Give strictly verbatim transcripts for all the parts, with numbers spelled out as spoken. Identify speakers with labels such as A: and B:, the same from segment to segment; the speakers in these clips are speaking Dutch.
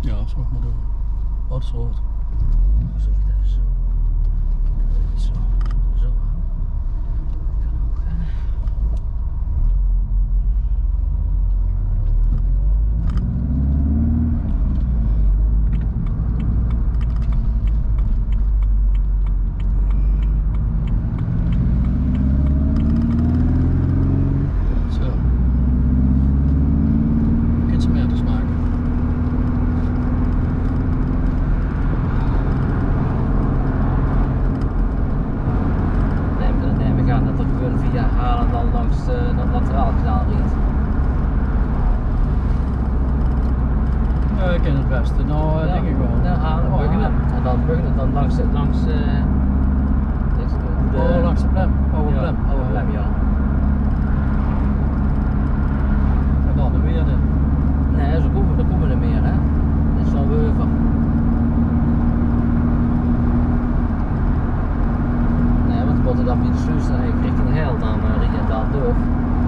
A: Ja, zo maar doen. Wat soort?
B: Dan zet ik het even zo. Zo, zo aan. Kan ook, hè.
A: Ik ken het beste, nou uh, ja. denk ik wel.
B: Ja, halen, oh, Buggenham. En dan Buggenham, dan langs, langs, uh,
A: de, oh, langs de plem, oude
B: ja,
A: plem.
B: Oude plem, ja.
A: En dan weer de.
B: Nee, zo komen, dan komen er meer, hè. Dat is zo'n Weuver. Nee, want wat het dan weer de sluis dan richting Heil, dan uh, rijd je daar door.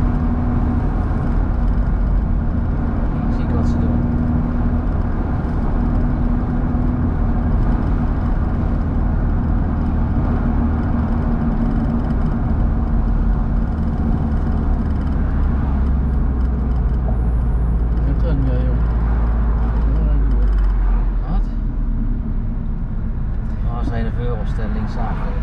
B: Zie ik wat ze doen. Linksaf rijdt.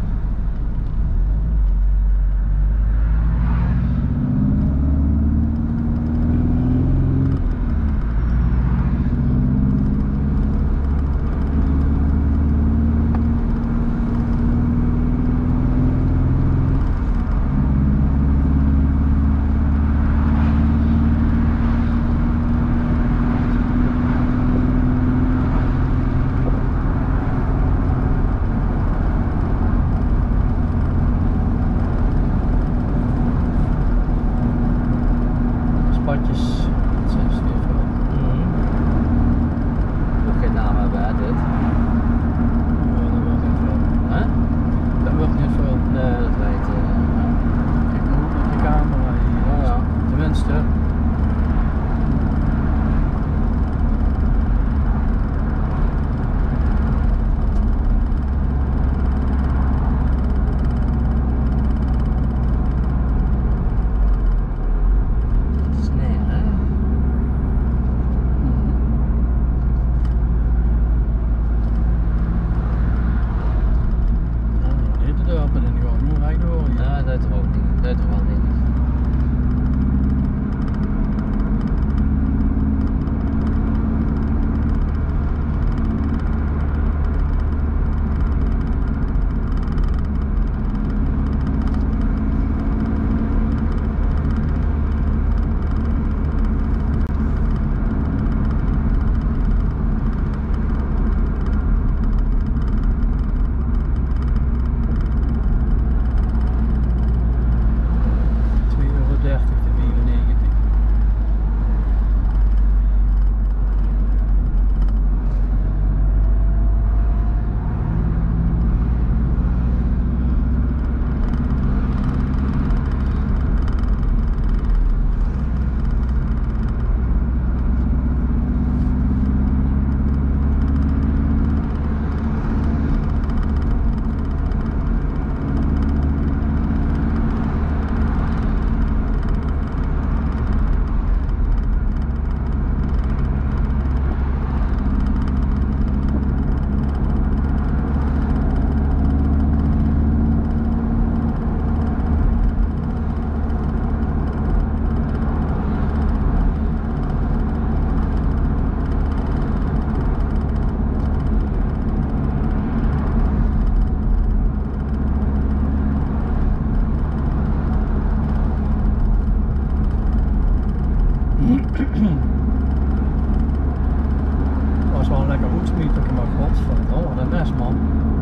A: Was wel een lekker hoedsmieter, maar godverdomme, wat een mes man.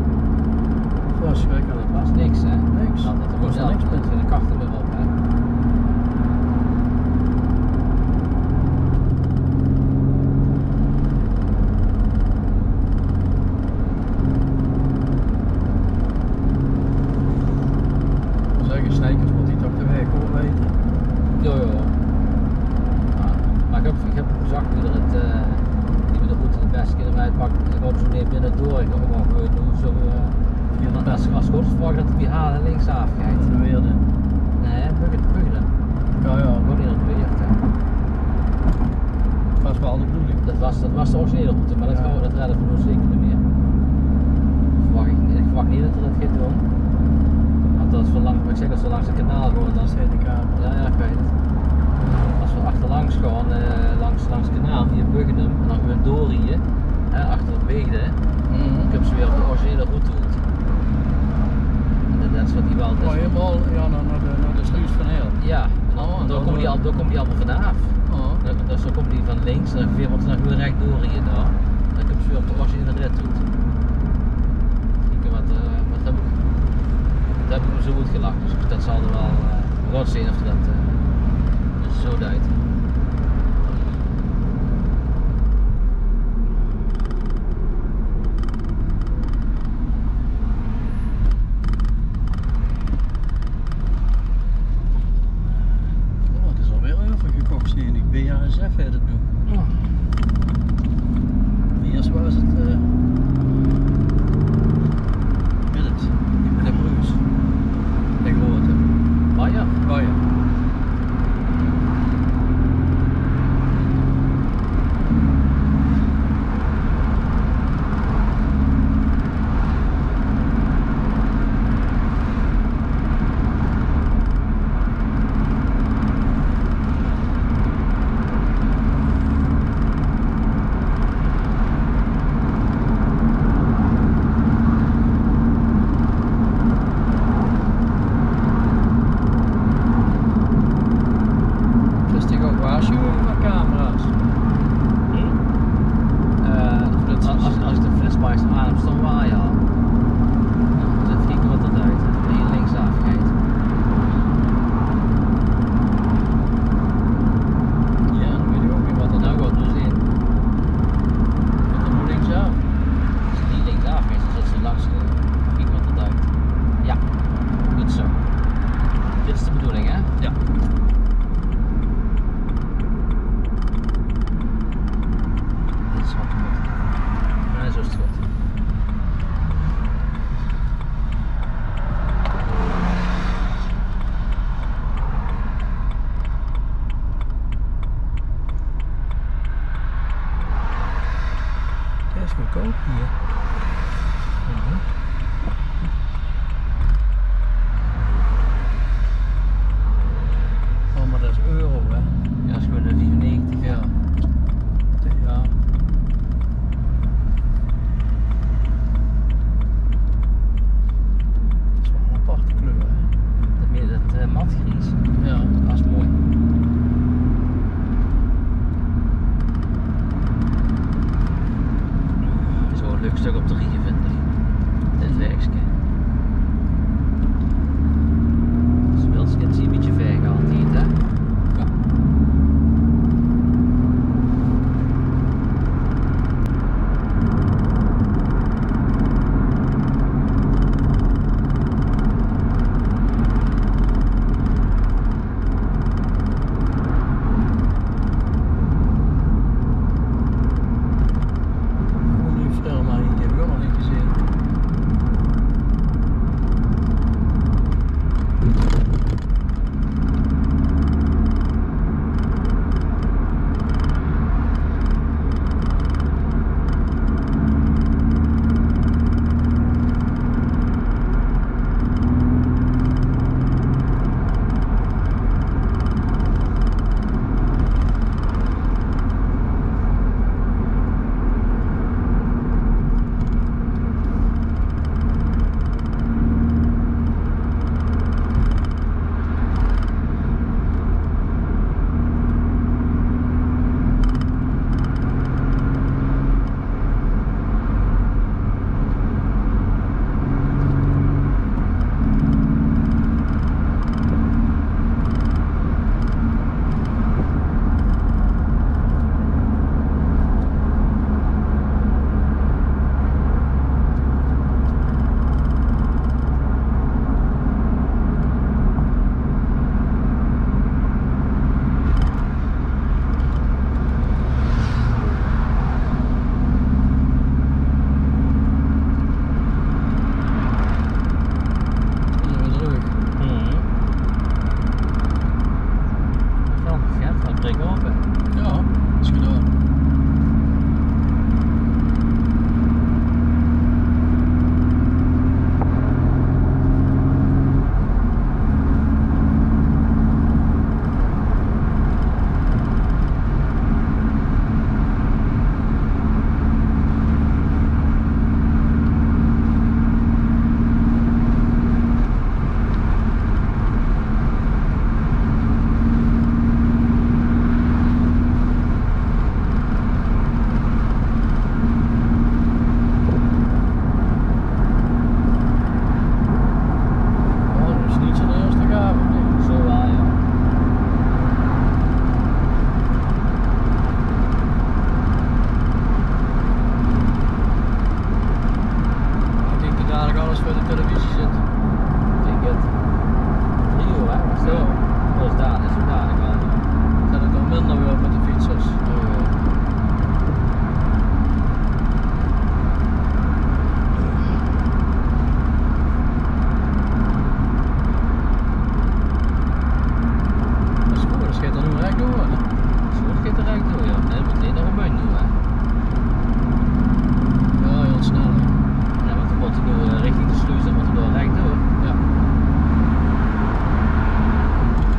A: Verschrikkelijk.
B: Dat was niks hè?
A: Niks.
B: Dat
A: er was niks met
B: de kachten erop hè.
A: Zeggen Snijkers moet hij toch de weg hoor weten.
B: Jo jo. Maar ik heb, ik heb gezegd hoe er het, uh, die we er goed de beste keer eruit pakken, gewoon zo neer binnen door. Ik gewoon gewoon doen zo. Uh, want als als goed verwacht dat hij halen linksaf gaat.
A: De weer in.
B: Nee, buggen, buggen.
A: Ja, ja.
B: Wordt niet dat weer.
A: Dat was wel de bedoeling.
B: Dat was, dat was de originele route, maar dat,
A: Ja.
B: gaan we, dat redden we nu zeker niet meer. Verwacht ik, ik verwacht niet dat we dat gaat doen. Want dat is zo lang, ik zeg dat zo langs het kanaal gewoon.
A: Dat is de kamer.
B: Ja, ja, ik weet het. Als we achterlangs gaan, uh, langs, langs het kanaal via Buggenum en dan gewoon doorrijden, hè, achter het Beegde,
A: Mm -hmm.
B: dan kunnen ze weer op de originele route doen. En dat is wat die wel is.
A: Oh, helemaal ja, naar, naar, de, naar de sluis van Heel.
B: Ja, en dan,
A: Oh,
B: dan,
A: dan
B: komt die,
A: door.
B: al- dan komt die allemaal vanaf.
A: Oh.
B: Dan, dus dan komt die van links en dan weer want dan weer recht doorrijden daar. Dan kunnen ze weer op de originele red route. Kijken wat, uh, wat heb ik. Dat heb ik me zo goed gelachen, dus dat zal er wel. Uh, we gaan zien of dat uh, dus zo duidt.
A: Oh, het is alweer overgekocht, zie je. Die B A S F heeft het nu.
B: Oh.
A: Eerst was het. Uh, met het. De Bruis. De grote.
B: Maar ja.
A: Oh ja. Dat is goedkoop hier.
B: Mm-hmm.
A: Oh, maar dat is euro, hè?
B: Ja, dat is gewoon een vierennegentig.
A: Ja. Ja. Dat is wel een aparte kleur, hè?
B: Dat meer dat uh, matgries.
A: Ja.
B: Dat is mooi. Zo'n leuk stuk op Zo. Dat is daar, dat is dadelijk al.
A: Gaat het dan minder weer met de fietsers?
B: Oh, ja.
A: Dat is goed, dat schiet er nu recht door. Hè?
B: Zo gaat er recht door, ja. Nee, dat moet niet nog een buin doen, hè.
A: Ja, heel snel. Hè?
B: Ja, want dan wordt hij door uh, richting de sluis, dan wordt hij door recht door.
A: Ja.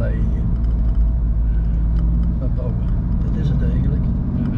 A: play hier. Daarboven. Dit is het eigenlijk.
B: Mm-hmm.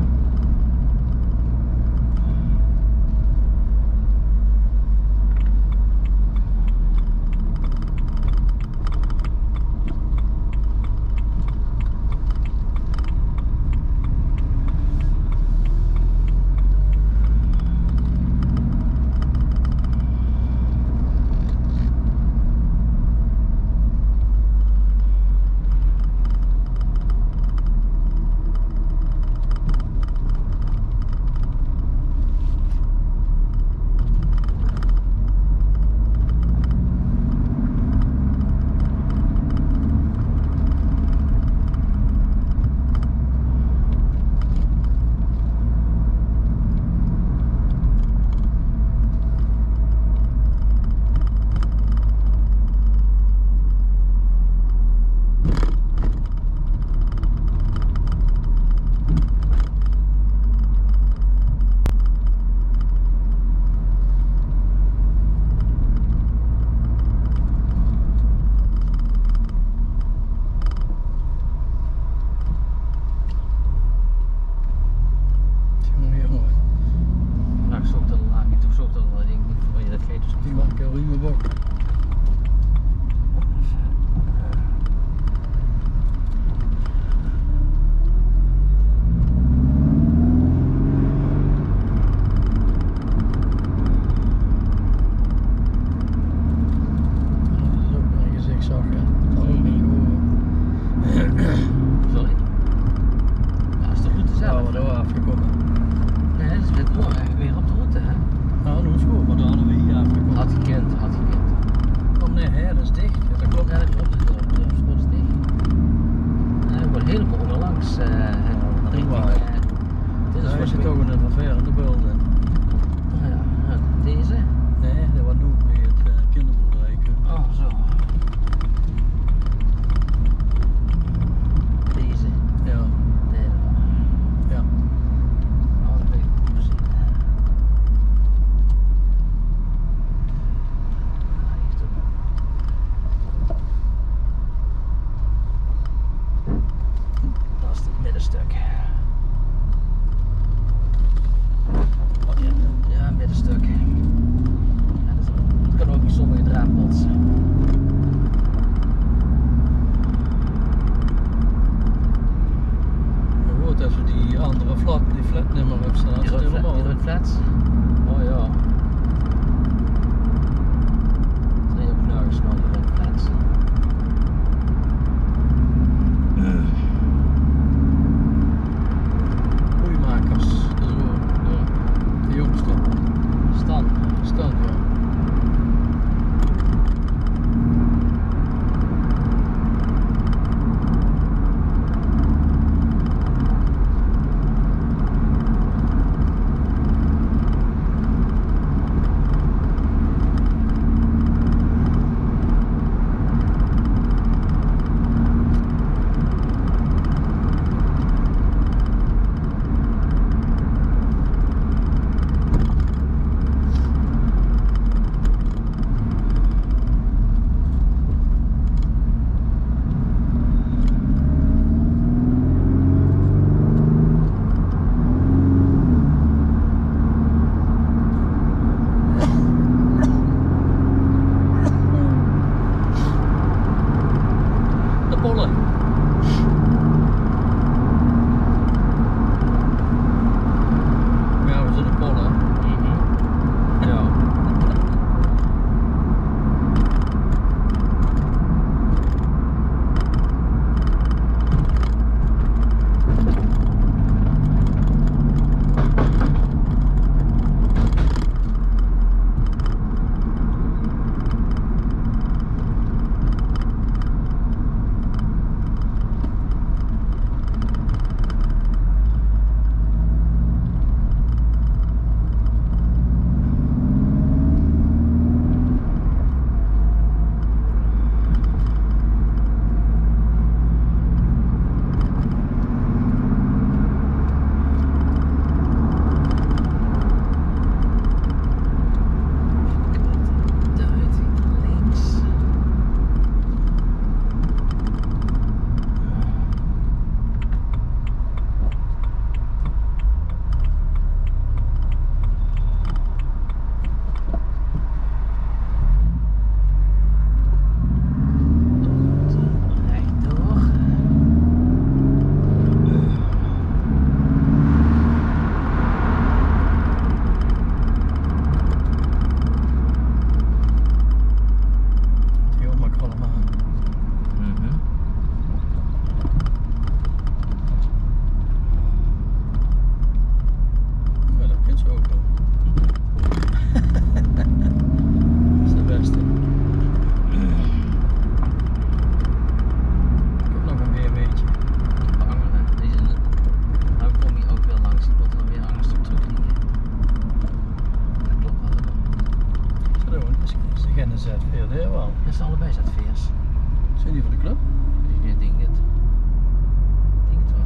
A: kennen Z V D wel.
B: Dat zijn allebei Z V'ers.
A: Zijn die voor de club?
B: Ik denk het. Ik denk het wel.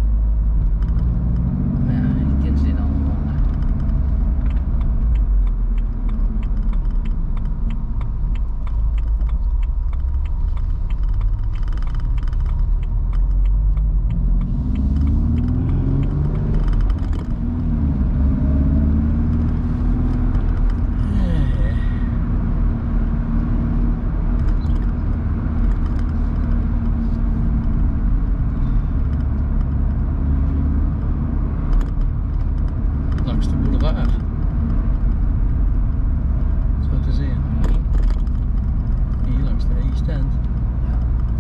B: Maar ja, je kent ze niet allemaal. Hè.
A: Langs de boulevard. Zo te zien. Hier langs de East End.
B: Ja.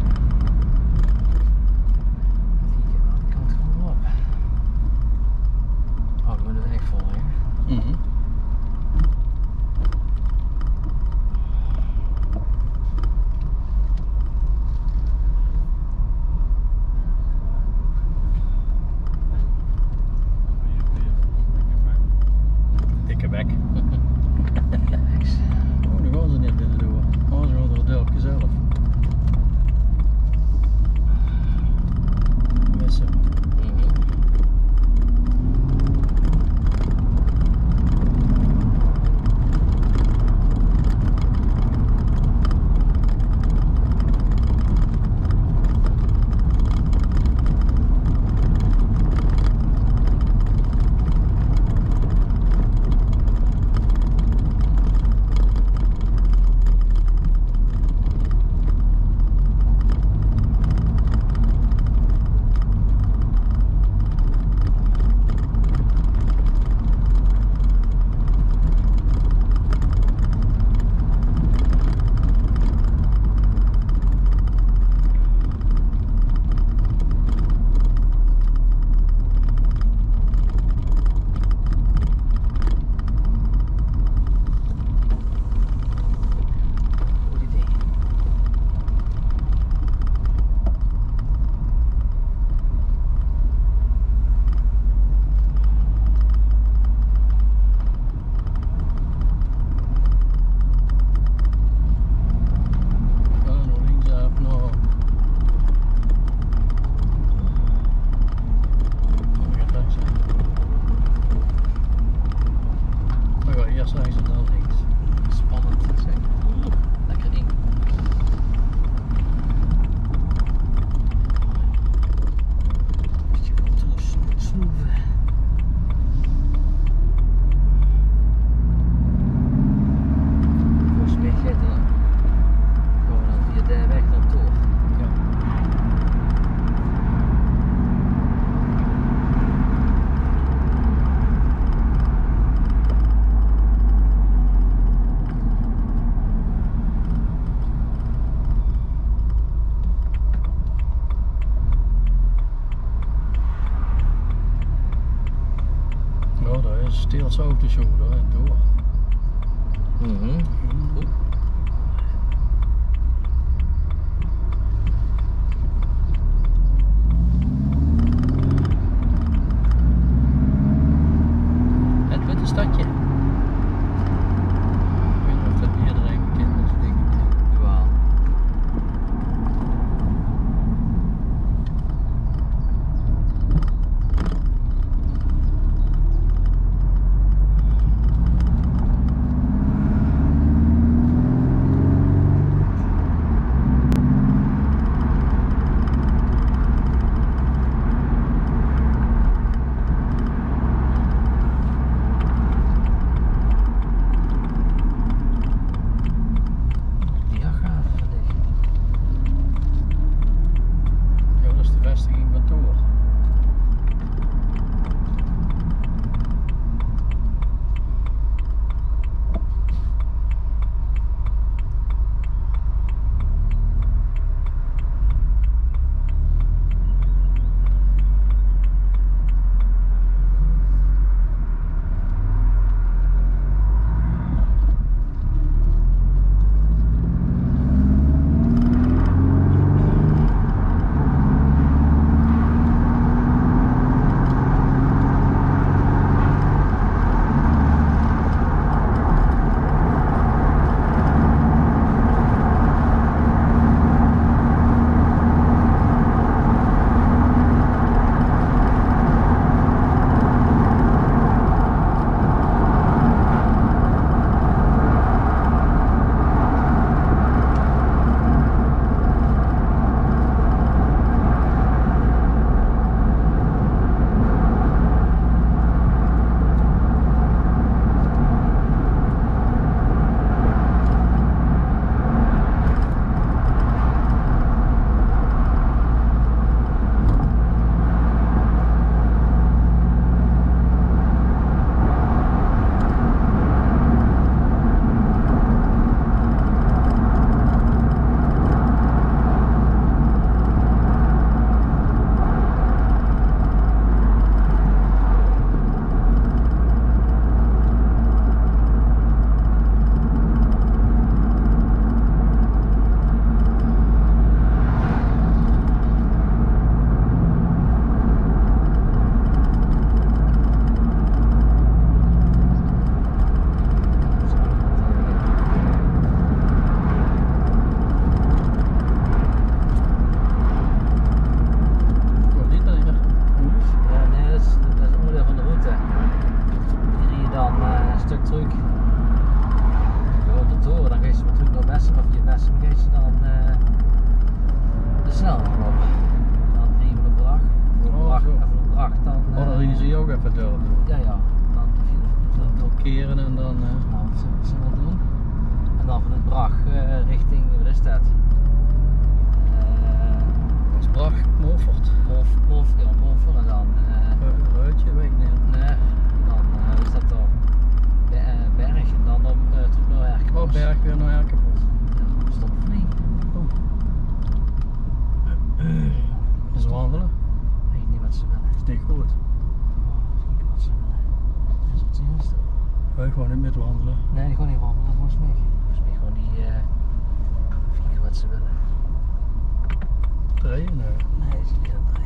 B: Hier aan de kant gewoon op. Houden we de weg vol, hè?
A: Mhm. Dikke bek.
B: Niks.
A: Oh, nu gaan ze niet binnen door. Oh, ze gaan door het dorpje zelf. Missen.
B: Mhm. Goed idee.
A: Ga nog linksaf, nog. Oh, ik ga langs. We gaan eerst langs en dan links.
B: Spannend, zeg. Oeh, lekker ding. Beetje contour snoeven. Volgens mij gaat dan. Gaan we dan via de weg dan door.
A: Ja. Nou, daar is steeds autoshow daar en door.
B: Mhm. Goed.
A: Het witte stadje. Ik weet niet of dat iedereen bekend is, denk ik.
B: Jawel.
A: die zie je ook even door.
B: Ja, ja. Dan
A: Dan blokkeren en dan... Uh...
B: Nou, wat zullen we zullen we doen? En dan van het Brag uh, richting, wat is dat? Uh,
A: Dat is Brag, Moffert.
B: Mof, Mof, ja, Mofer en dan... Uh,
A: Ruitje, weet ik niet.
B: Nee, dan uh, is dat toch Be uh, Berg en dan op uh, terug naar Erkenbos.
A: Oh, Berg weer naar Erkenbos.
B: Ja, stop of niet?
A: Oh. Is het wandelen?
B: Weet je niet wat ze willen.
A: Is niet goed.
B: Oh, kijken wat ze willen. Dat is wat zien ze.
A: Wij gewoon niet met wandelen.
B: Nee, die gewoon niet wandelen, volgens mij. Volgens mij gewoon niet. Uh, kijken wat ze willen.
A: Rijden? Nee.
B: Nee, ze niet aan het rijden.